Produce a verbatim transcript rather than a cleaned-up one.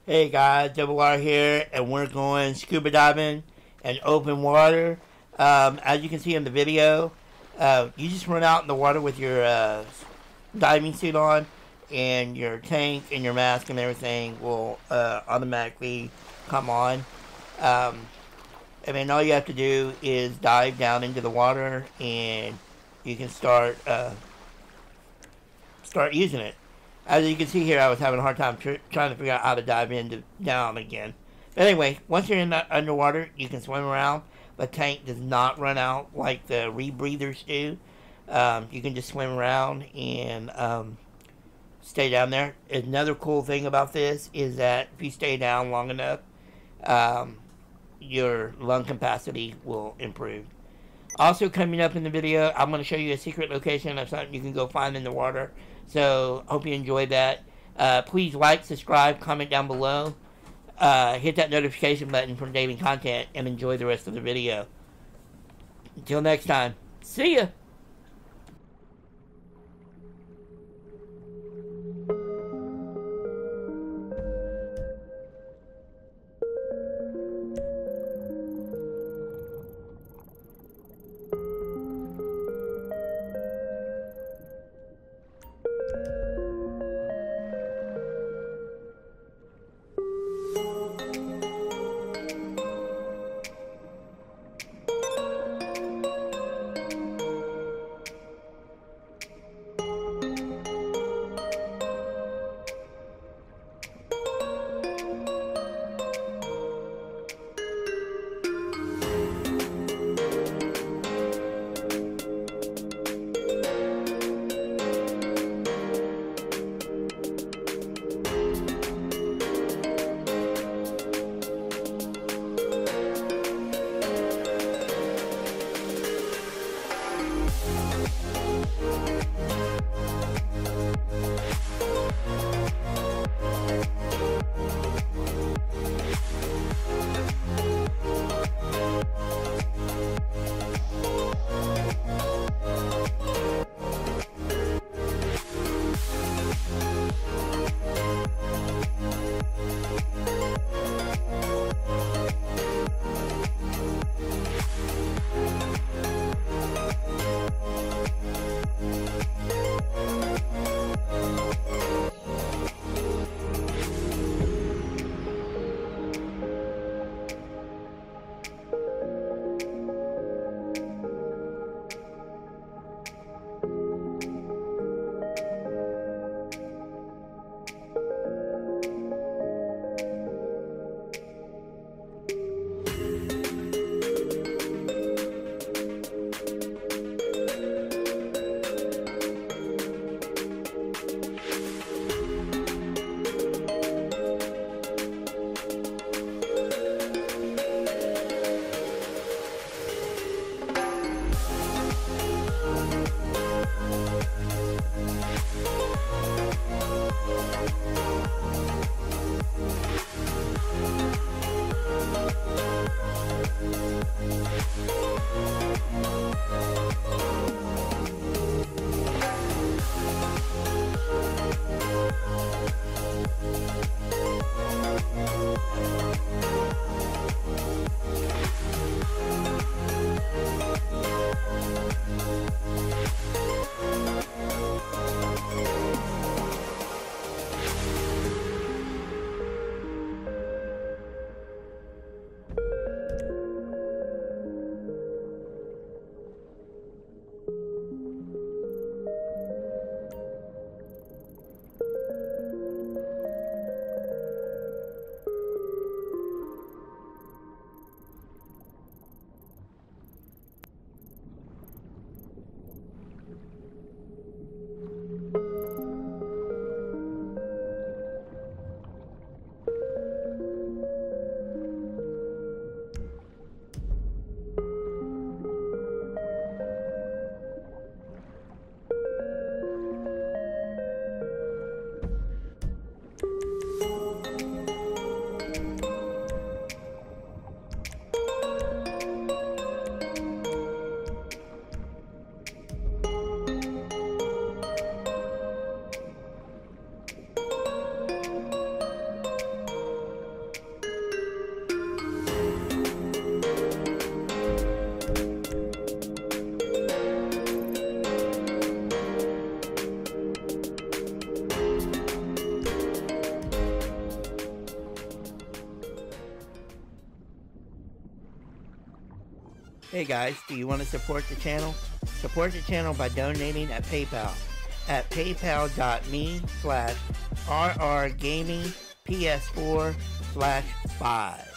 Hey guys, Double R here, and we're going scuba diving in open water. Um, as you can see in the video, uh, you just run out in the water with your uh, diving suit on, and your tank and your mask and everything will uh, automatically come on. Um, and then all you have to do is dive down into the water, and you can start uh, start using it. As you can see here, I was having a hard time tr trying to figure out how to dive into down again. But anyway, once you're in the underwater, you can swim around. The tank does not run out like the rebreathers do. Um, you can just swim around and um, stay down there. Another cool thing about this is that if you stay down long enough, um, your lung capacity will improve. Also coming up in the video, I'm going to show you a secret location of something you can go find in the water. So, hope you enjoyed that. Uh, please like, subscribe, comment down below. Uh, hit that notification button for daily content and enjoy the rest of the video. Until next time, see ya! Hey guys, do you want to support the channel? Support the channel by donating at PayPal at paypal.me slash rrgaming ps4 slash 5.